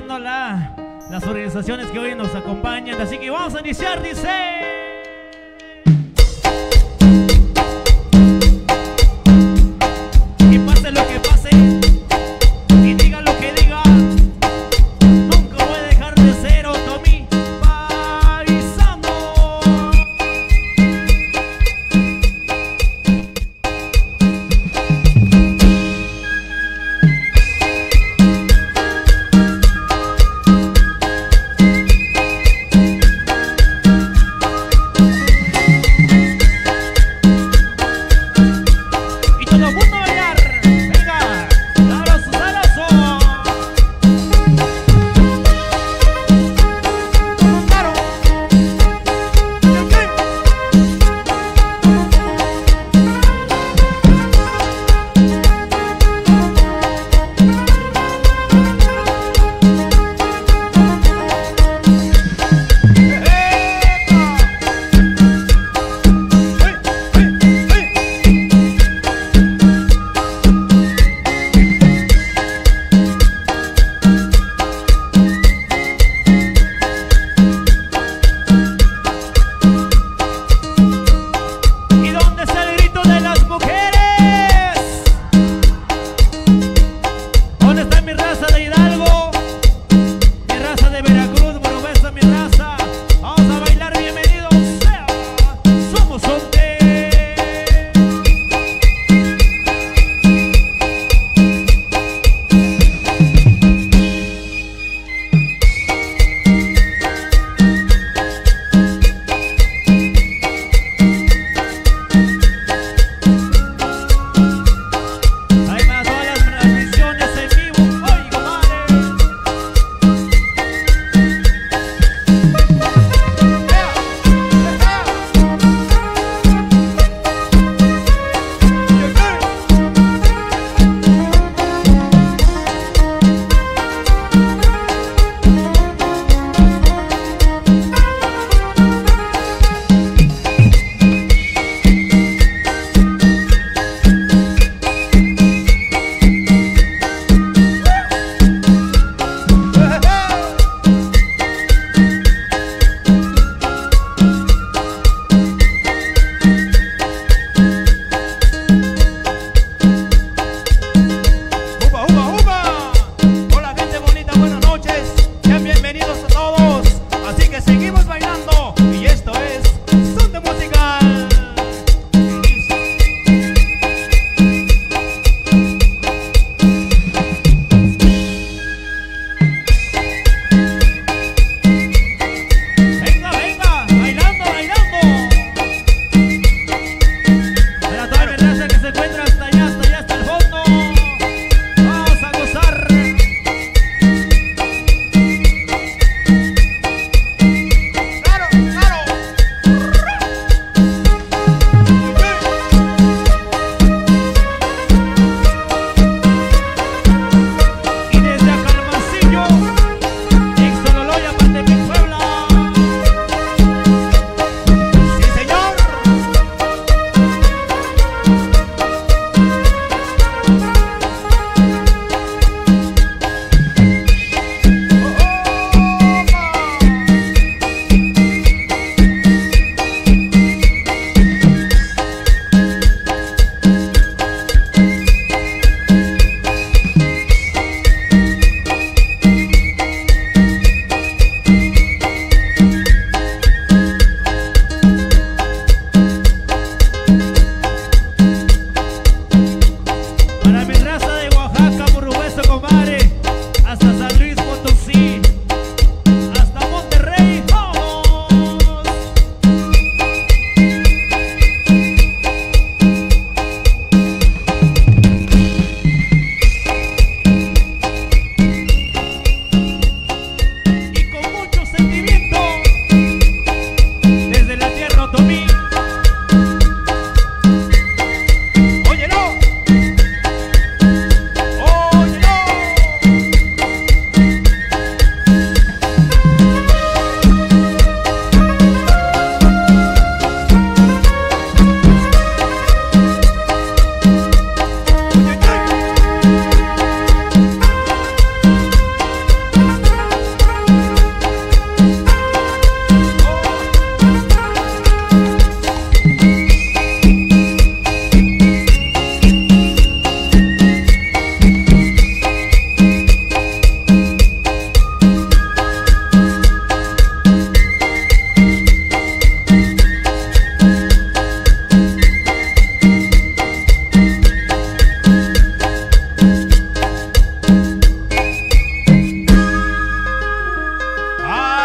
agradeciendo las organizaciones que hoy nos acompañan. Así que vamos a iniciar, dice... Que pase lo que pase y diga lo que diga, nunca voy a dejar de ser Otomí Paisano.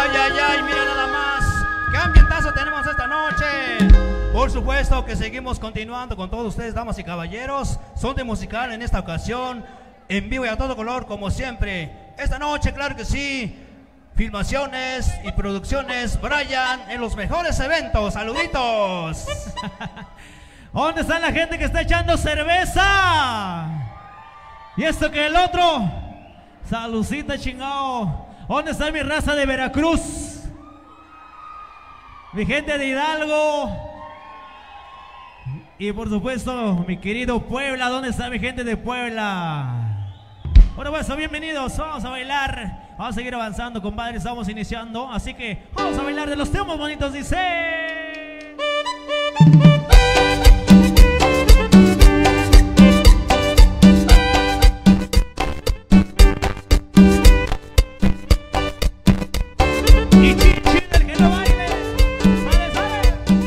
Ay, ay, ay, mira nada más. ¿Qué ambientazo tenemos esta noche? Por supuesto que seguimos continuando con todos ustedes, damas y caballeros. Son de musical en esta ocasión, en vivo y a todo color, como siempre. Esta noche, claro que sí, filmaciones y producciones Brian en los mejores eventos. Saluditos. ¿Dónde está la gente que está echando cerveza? Y esto que el otro. Salucita, chingao. ¿Dónde está mi raza de Veracruz? Mi gente de Hidalgo. Y por supuesto, mi querido Puebla. ¿Dónde está mi gente de Puebla? Bueno, pues bienvenidos. Vamos a bailar. Vamos a seguir avanzando, compadre. Estamos iniciando. Así que vamos a bailar de los temas bonitos. Dice... Y chin, chin, el que no baile. Sale, sale.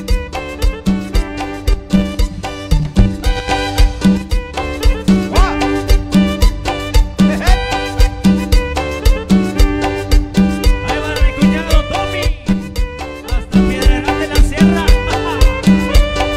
Ahí va mi cuñado Tommy, hasta Piedra Grande de la Sierra.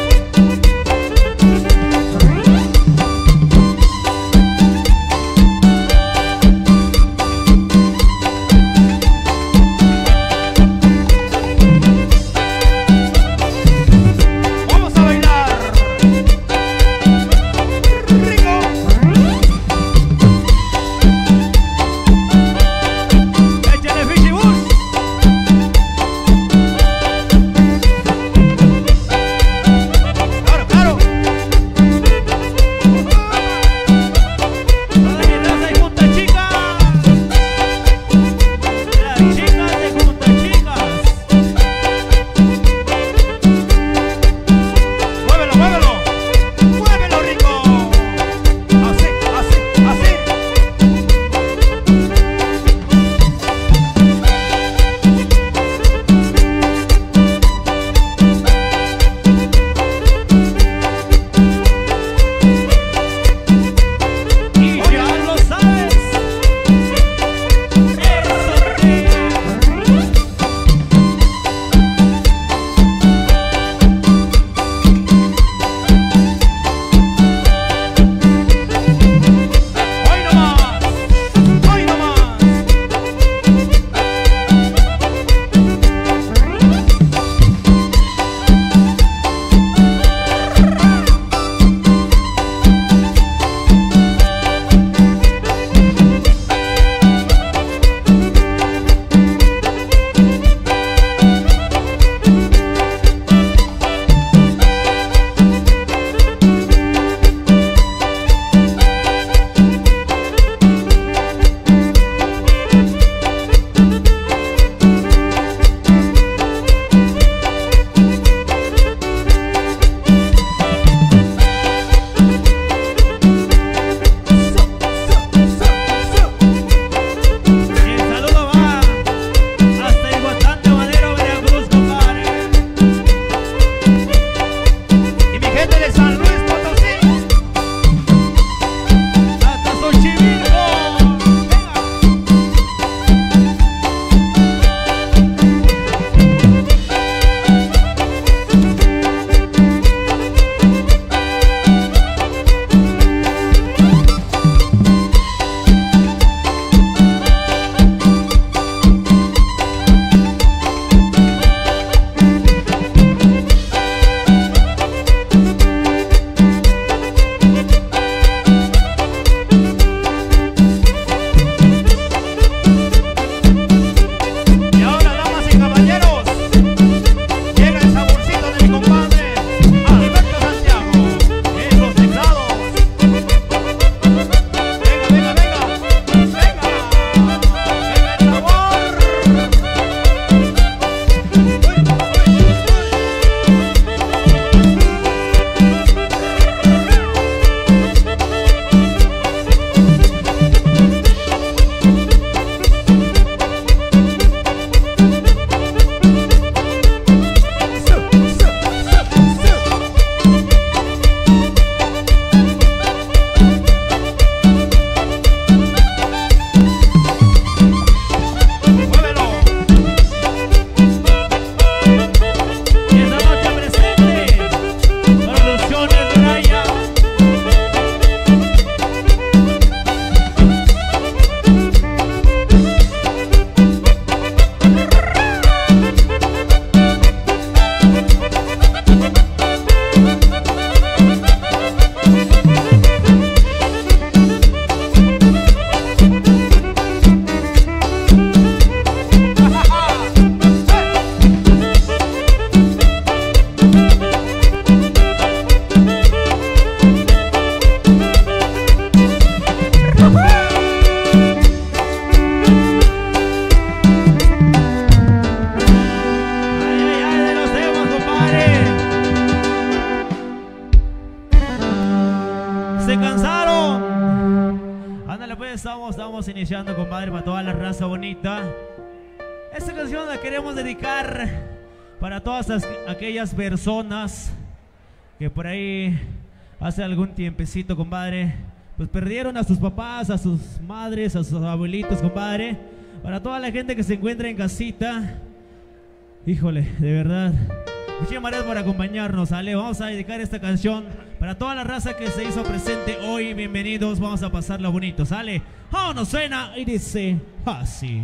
Vamos iniciando, compadre, para toda la raza bonita. Esta canción la queremos dedicar para todas aquellas personas que por ahí hace algún tiempecito, compadre, pues perdieron a sus papás, a sus madres, a sus abuelitos, compadre. Para toda la gente que se encuentra en casita, híjole, de verdad, muchísimas gracias por acompañarnos, ¿sale? Vamos a dedicar esta canción para toda la raza que se hizo presente hoy. Bienvenidos, vamos a pasarlo bonito, ¿sale? Nos suena y dice así.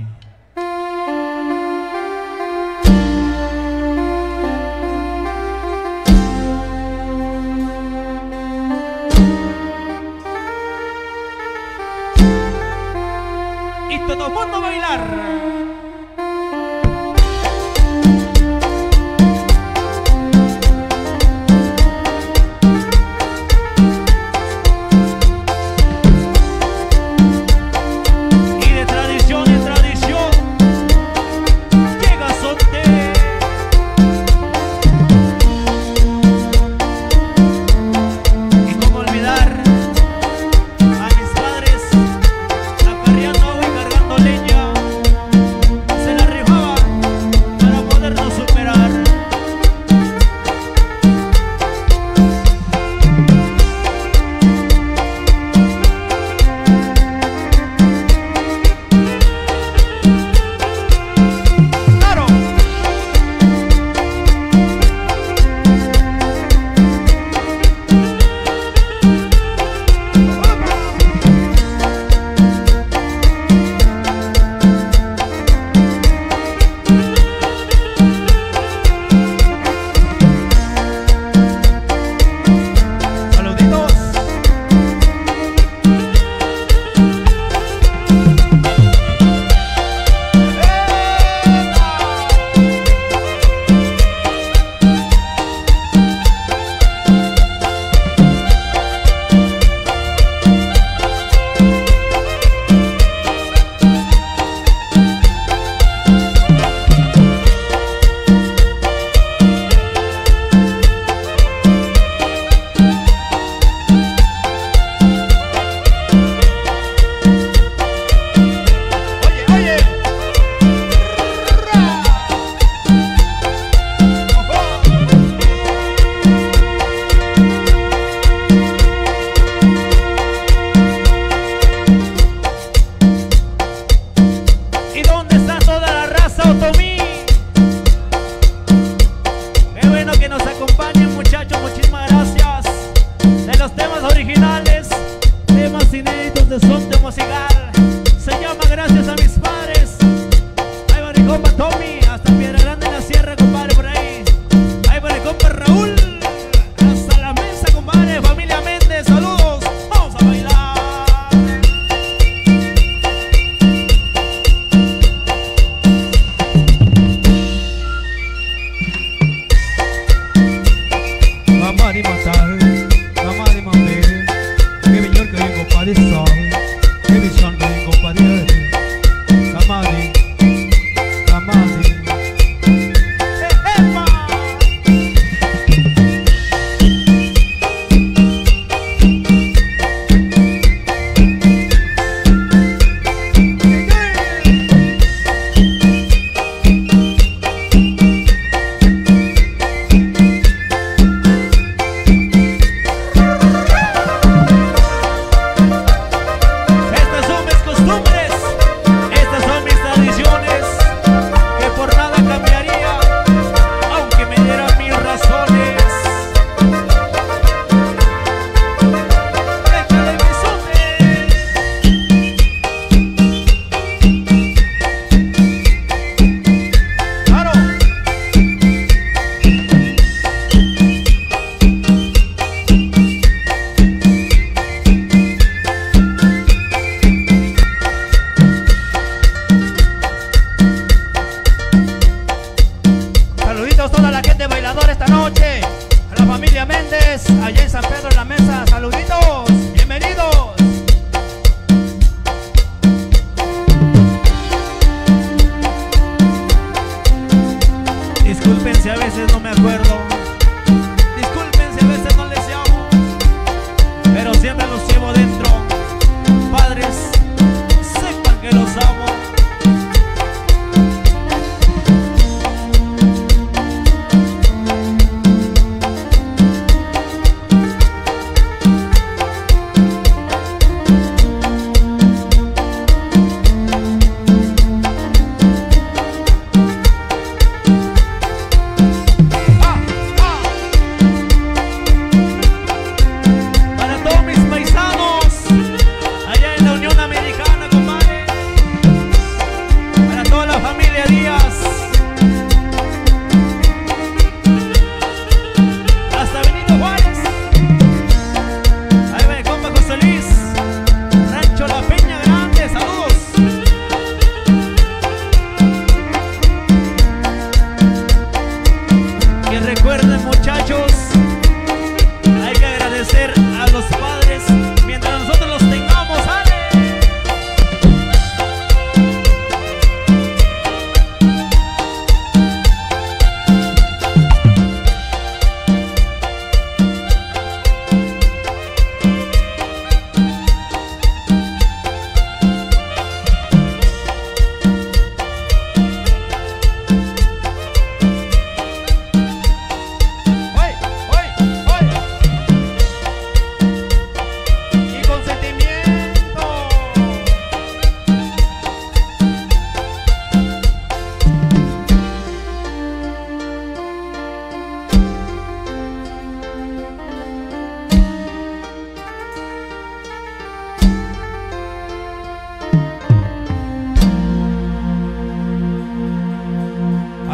Y todo el mundo a bailar. allá en San Pedro en la mesa. Saluditos, bienvenidos. Disculpen si a veces no me acuerdo, disculpen si a veces no les llamo, pero siempre los llevo dentro. Padres, sé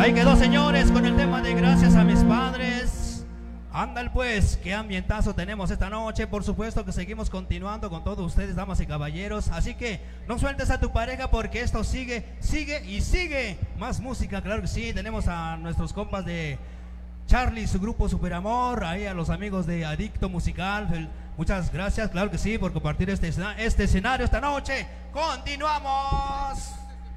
Ahí quedó, señores, con el tema de gracias a mis padres. Ándale pues, qué ambientazo tenemos esta noche. Por supuesto que seguimos continuando con todos ustedes, damas y caballeros. Así que no sueltes a tu pareja porque esto sigue, sigue y sigue. Más música, claro que sí. Tenemos a nuestros compas de Charlie, su grupo Super Amor. Ahí a los amigos de Adicto Musical. Muchas gracias, claro que sí, por compartir este escenario esta noche. ¡Continuamos!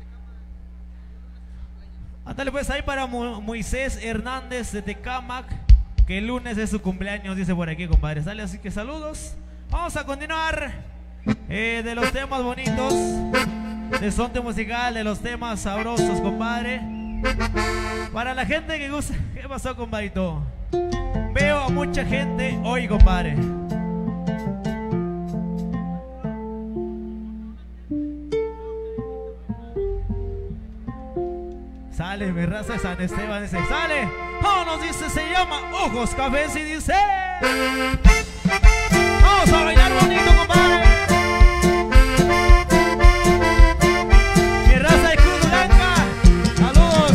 Ándale pues ahí para Moisés Hernández de Tecámac, que el lunes es su cumpleaños, dice por aquí, compadre. Sale, así que saludos. Vamos a continuar de los temas bonitos, de sonte musical, de los temas sabrosos, compadre. Para la gente que gusta. ¿Qué pasó, compadrito? Veo a mucha gente hoy, compadre. Sale, mi raza de San Esteban, dice, sale. Vámonos, dice, se llama Ojos Cafés y dice, vamos a bailar bonito, compadre. Mi raza de Cruz Blanca, saludos.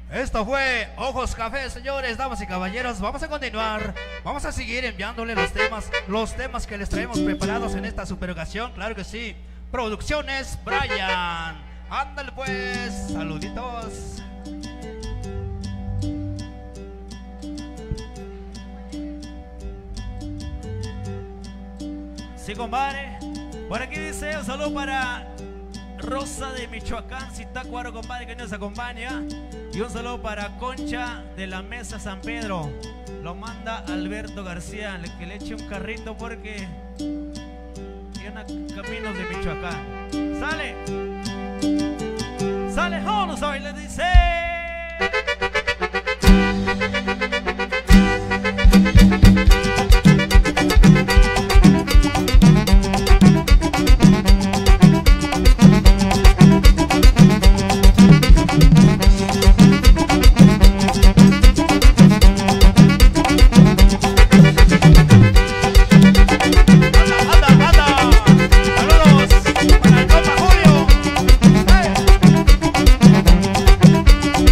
Esto fue Ojos Café, señores, damas y caballeros. Vamos a continuar, vamos a seguir enviándole los temas que les traemos preparados en esta super ocasión. Claro que sí. Producciones Brian. Ándale pues, saluditos. Sí, compadre. Por aquí dice un saludo para Rosa de Michoacán, Zitácuaro, compadre, que nos acompaña. Y un saludo para Concha de la Mesa San Pedro. Lo manda Alberto García, que le eche un carrito porque tiene caminos de Michoacán. Sale. Sale, vámonos hoy, le dice. Saludos para el compa Julio.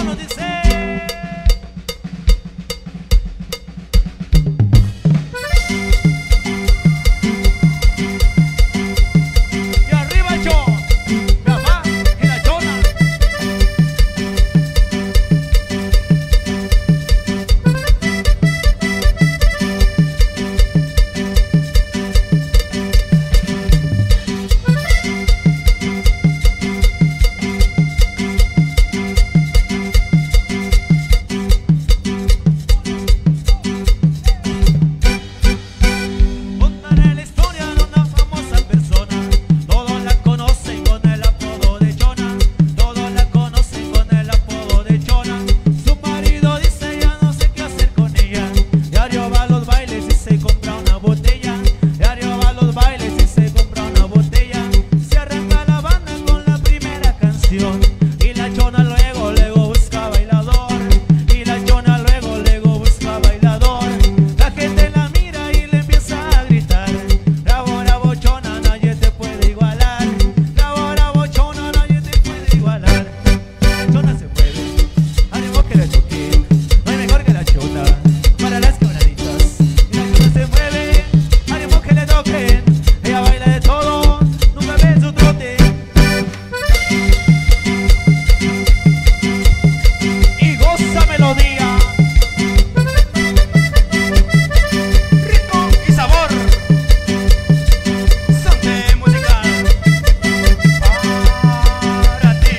vámonos, dice. Y arriba yo, mi papá y la chona. Contaré la historia de una famosa persona. Todos la conocen con el apodo de Chona. Todos la conocen con el apodo de Chona. Su marido dice ya no sé qué hacer con ella. Diario va a los bailes y se compra una botella. Diario va a los bailes y se compra una botella. Se arranca la banda con la primera canción. Y la Chona luego busca bailador. Y la Chona luego busca bailador. La gente la mira y le empieza a gritar: bravo, bravo, Chona, nadie te puede igualar. Bravo, bravo, Chona, nadie te puede igualar. La Chona se mueve, ánimo que la choque. No hay mejor que la Chona para las quebraditas. Y la Chona se mueve, ánimo que le toquen. Ella baila de todo, nunca ve su trote. Y goza melodía. Ritmo y sabor. Sonte musical. Para ti.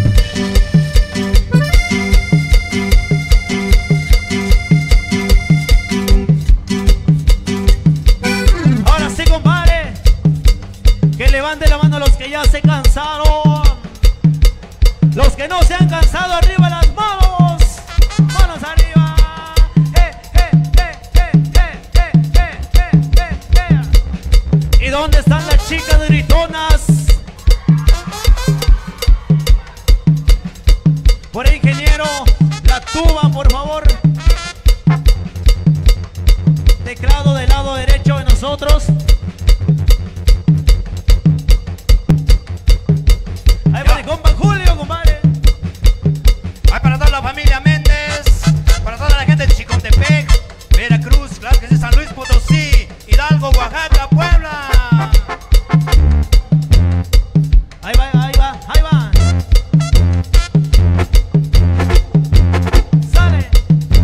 Ahora sí, compadre, que levante la mano los que ya se cansaron. Los que no se han cansado, arriba las manos. Manos arriba. ¿Y dónde están las chicas gritonas? Por ahí, ingeniero, la tuba, por favor. Teclado del lado derecho de nosotros. Ahí va mi compa Julio, compadre. Hay para toda la familia Méndez, para toda la gente de Chicontepec, Veracruz, claro que sí, San Luis Potosí, Hidalgo, Oaxaca, Puebla. Ahí va, ahí va, ahí va. Sale.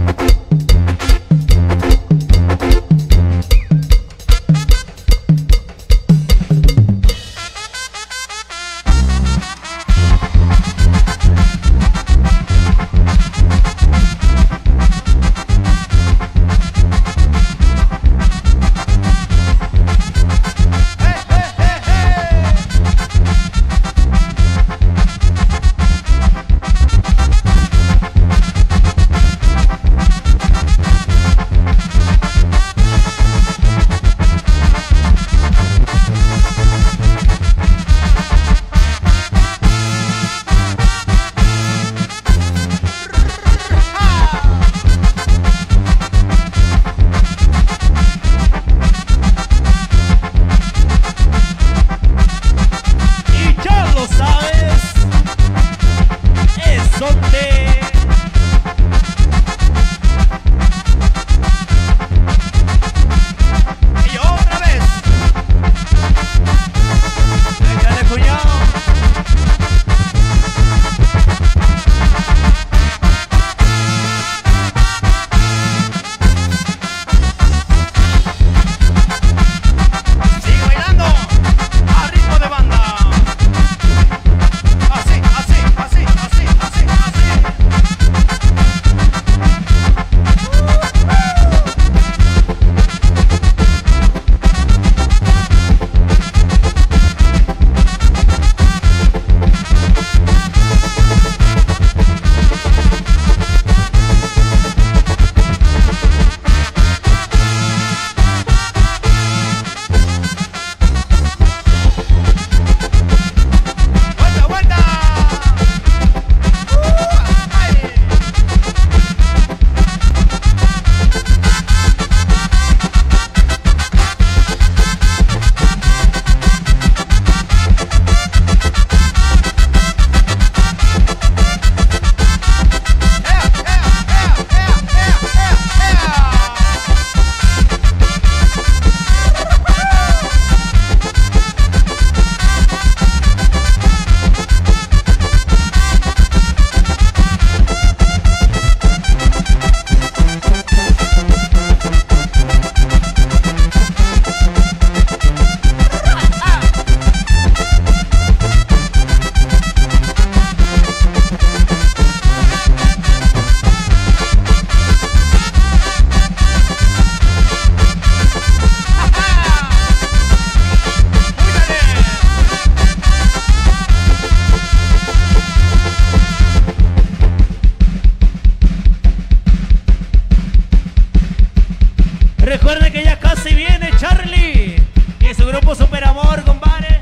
se viene Charlie y su grupo Super Amor, compadre.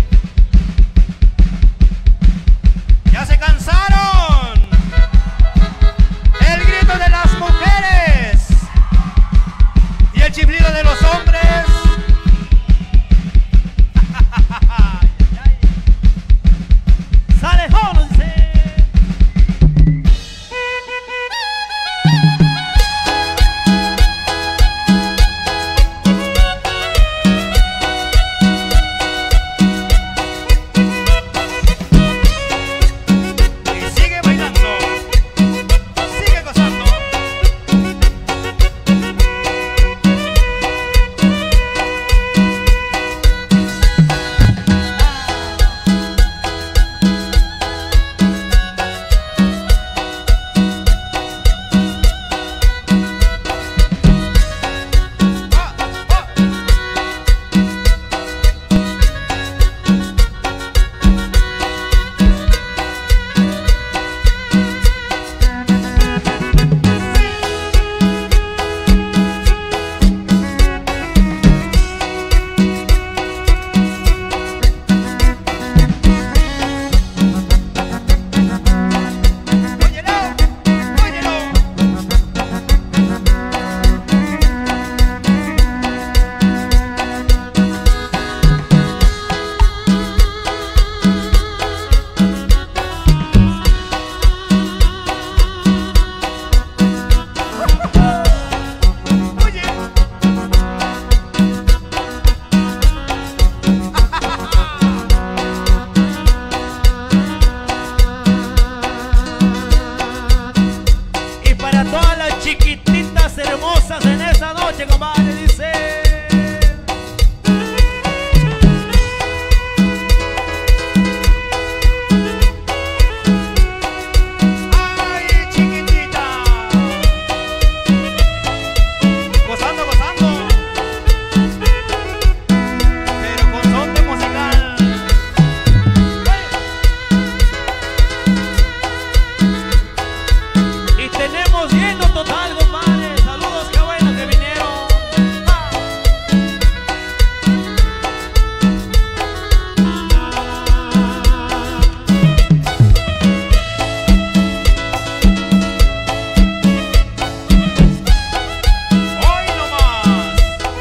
¡Ya se cansaron! El grito de las mujeres y el chiflido de los hombres. Sale, vámonos, dice. Chiquititas hermosas en esta noche, compadre, dice. ¡Ay, chiquitita! Gozando, gozando, pero con son de musical. Y tenemos lleno total, compadre. Saludos, qué bueno que vinieron. ¡Hoy no más!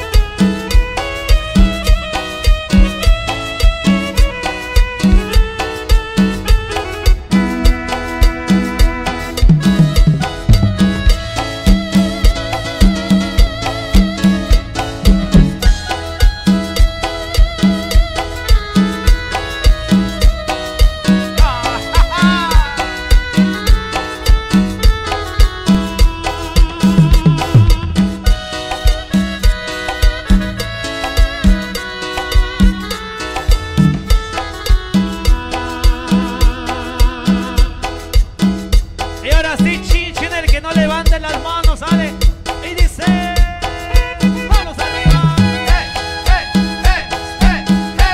Y ahora sí, chin, el que no levante las manos, sale y dice. ¡Vamos arriba! ¡Eh, eh, eh, eh,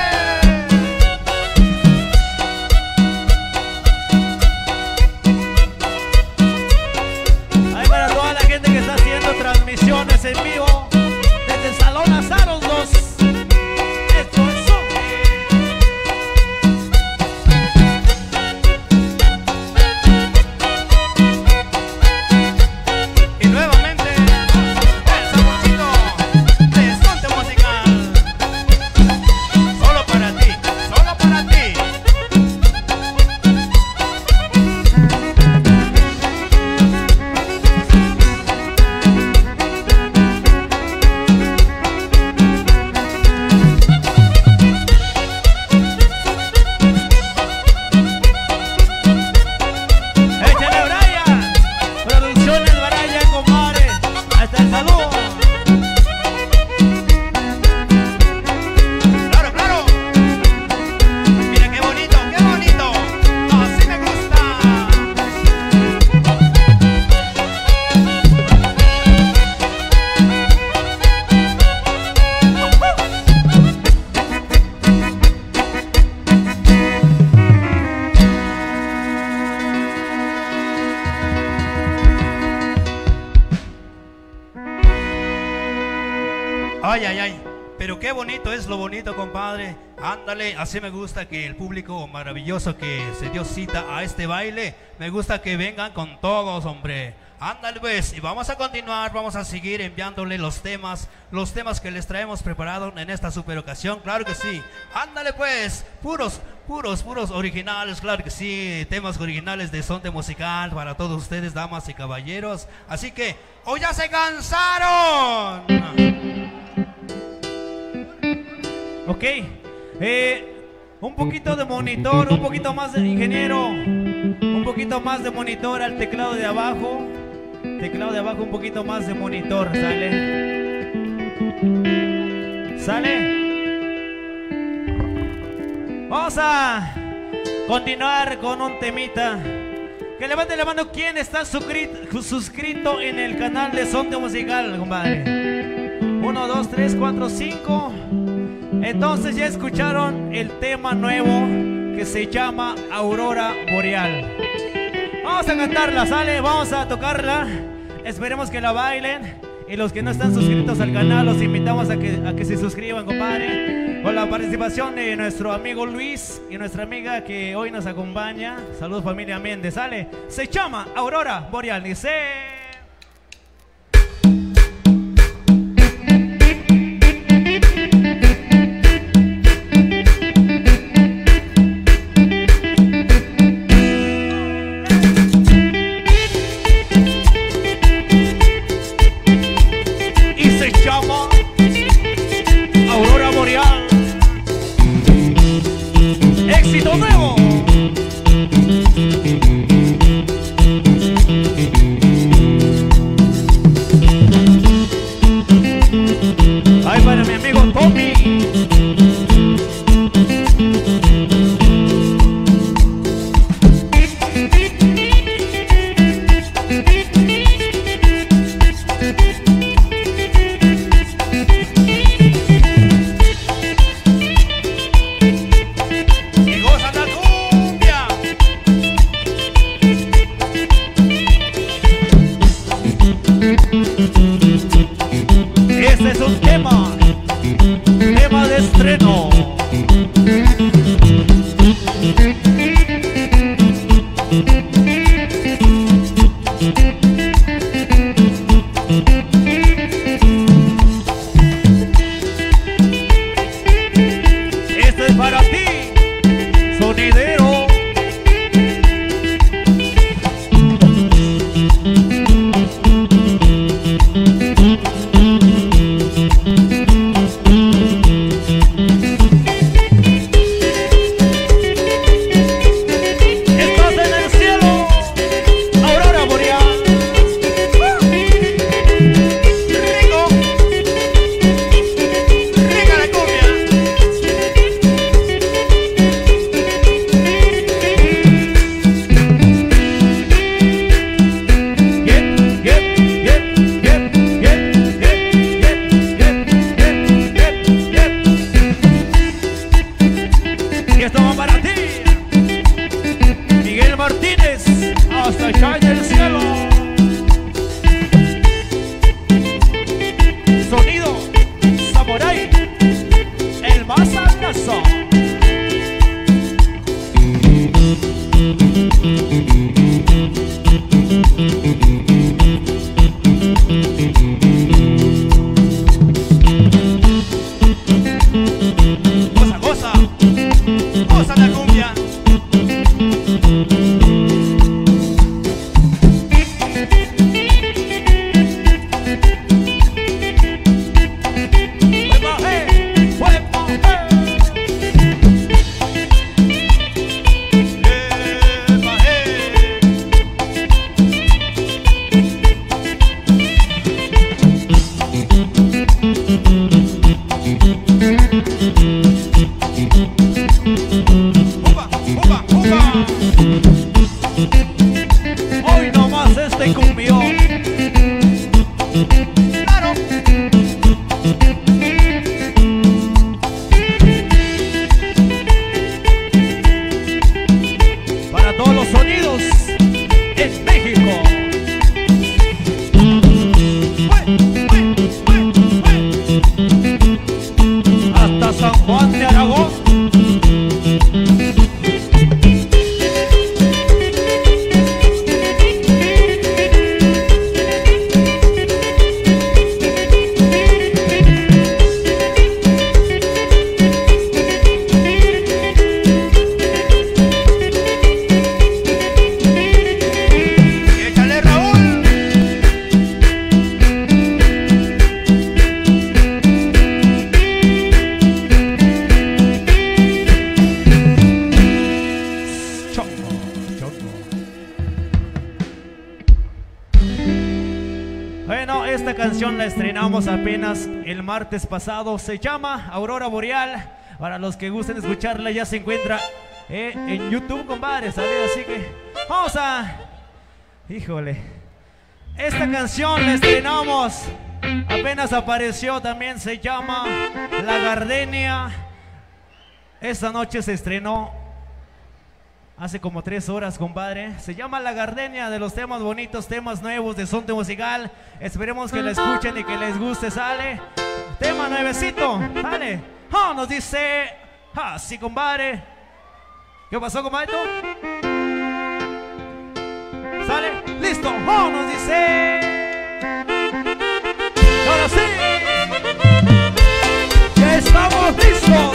eh! Ahí para toda la gente que está haciendo transmisiones en vivo desde el Salón Azaros 2. Esto es Y nuevamente el saborcito de Sonte Musical. Solo para ti, solo para ti. Ay, ay, ay. Pero qué bonito es lo bonito, compadre. Ándale, así me gusta que el público maravilloso que se dio cita a este baile, me gusta que vengan con todos, hombre. Ándale pues, y vamos a continuar, vamos a seguir enviándole los temas que les traemos preparados en esta super ocasión, claro que sí. Ándale pues, puros originales, claro que sí, temas originales de Sonte Musical para todos ustedes, damas y caballeros. Así que, ¡hoy ya se cansaron! Ok, un poquito de monitor, un poquito más de ingeniero, un poquito más de monitor al teclado de abajo. Teclado de abajo, un poquito más de monitor, ¿sale? ¿Sale? Vamos a continuar con un temita. Que levante la mano quien está suscrito en el canal de Sonte Musical, compadre. 1, 2, 3, 4, 5. Entonces ya escucharon el tema nuevo que se llama Aurora Boreal. Vamos a cantarla, ¿sale? Vamos a tocarla. Esperemos que la bailen. Y los que no están suscritos al canal, los invitamos a que se suscriban, compadre. Con la participación de nuestro amigo Luis y nuestra amiga que hoy nos acompaña. Saludos, familia Méndez, ¿sale? Se llama Aurora Boreal. Dice... ¡Éxito nuevo! ¡Ay, para mi amigo Tommy! Este es un tema de estreno. Este es para ti, sonidero. Y esto va para ti, Miguel Martínez, hasta allá en el cielo. Sonido Samurai, el más abrazo. Goza la cumbia. Hoy nomás este cumbión. Claro. Para todos los sonidos en México. ¡Uy! Bueno, esta canción la estrenamos apenas el martes pasado. Se llama Aurora Boreal. Para los que gusten escucharla, ya se encuentra en YouTube, compadre, ¿sabes? Así que vamos a... Híjole. Esta canción la estrenamos. Apenas apareció también. Se llama La Gardenia. Esta noche se estrenó hace como 3 horas, compadre. Se llama La Gardenia, de los temas bonitos, temas nuevos de Sonte Musical. Esperemos que la escuchen y que les guste. Sale tema nuevecito, sale. Nos dice así, compadre. ¿Qué pasó, compadre? Sale, listo. Nos dice. Ahora sí, ya estamos listos.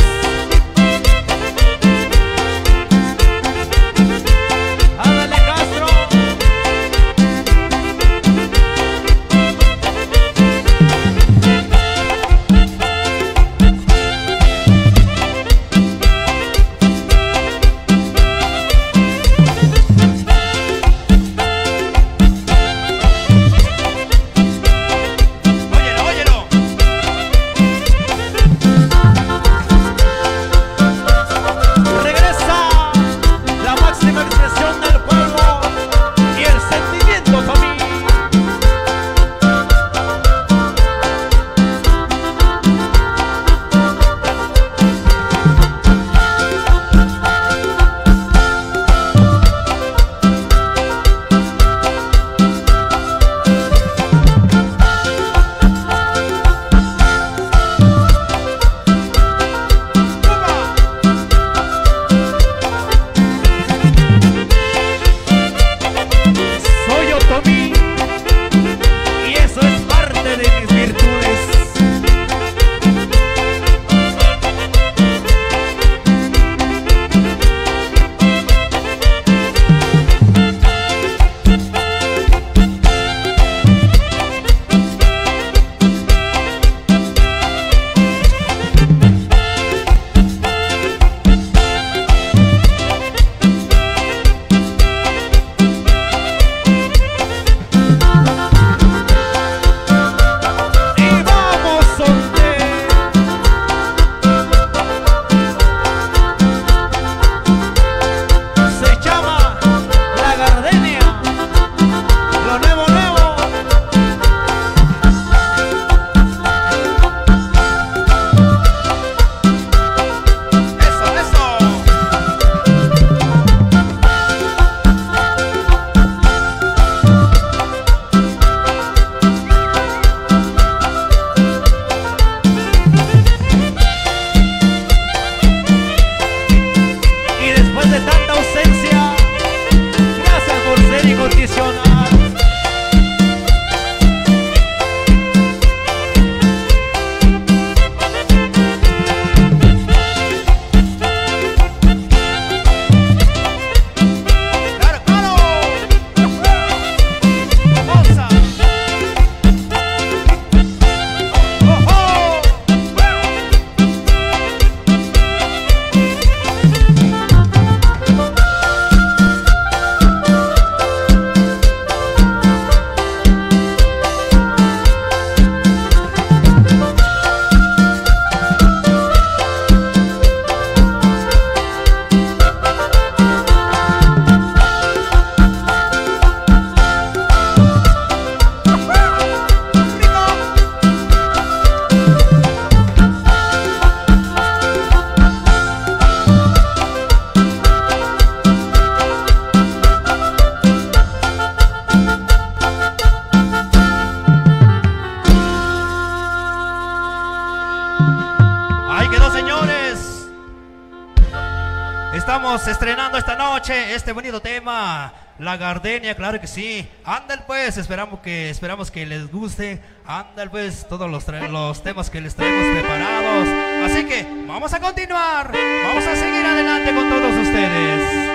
Estamos estrenando esta noche este bonito tema, La Gardenia, claro que sí. Ándale pues, esperamos que les guste. Ándale pues, todos los temas que les traemos preparados. Así que vamos a continuar, vamos a seguir adelante con todos ustedes.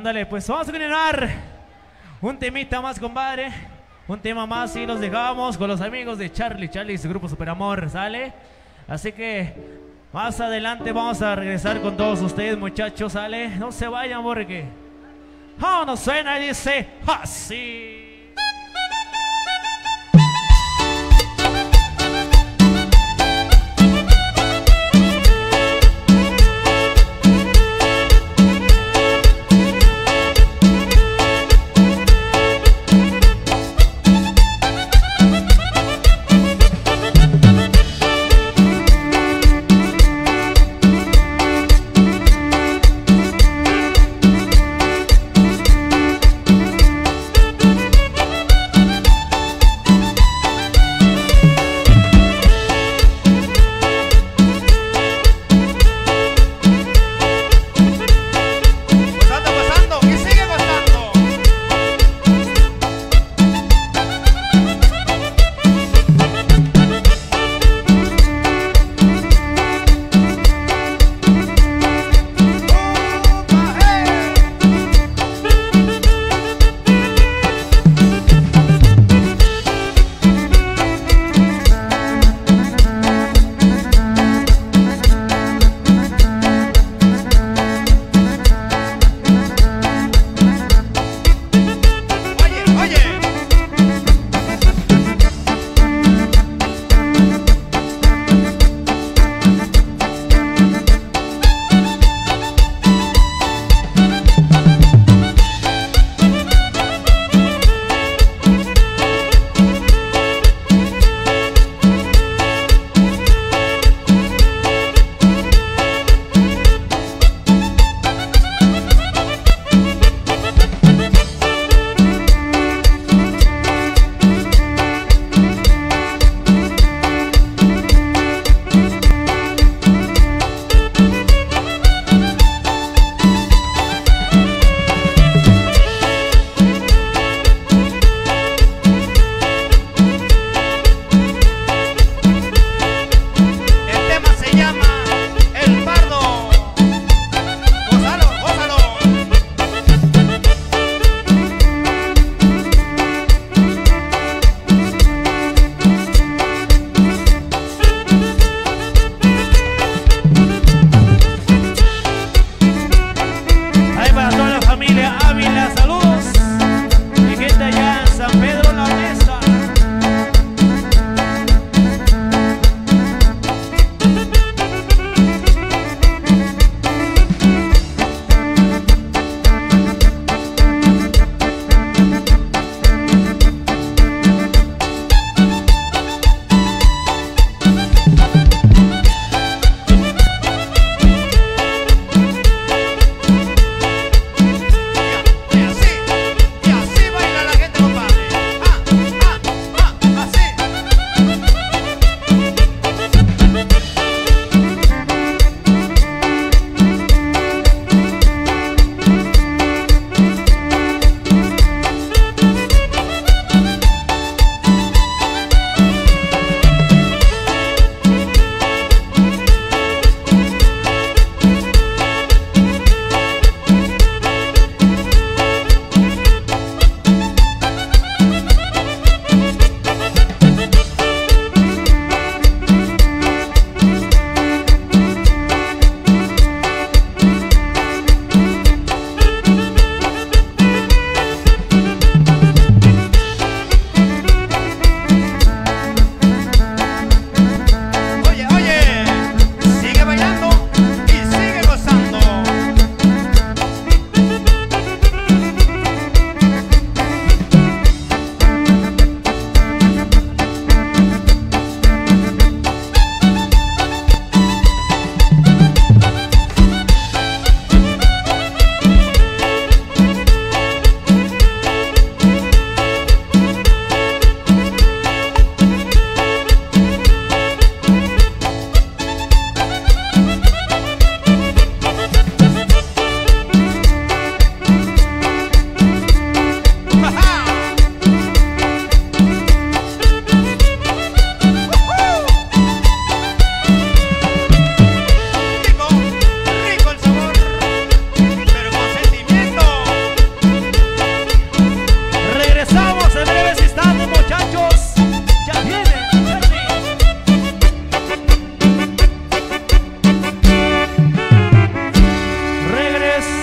Ándale, pues vamos a continuar. Un temita más, compadre. Un tema más y los dejamos con los amigos de Charlie y su grupo Super Amor, ¿sale? Así que más adelante vamos a regresar con todos ustedes, muchachos, ¿sale? No se vayan porque nos suena y dice así.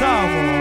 regresamos.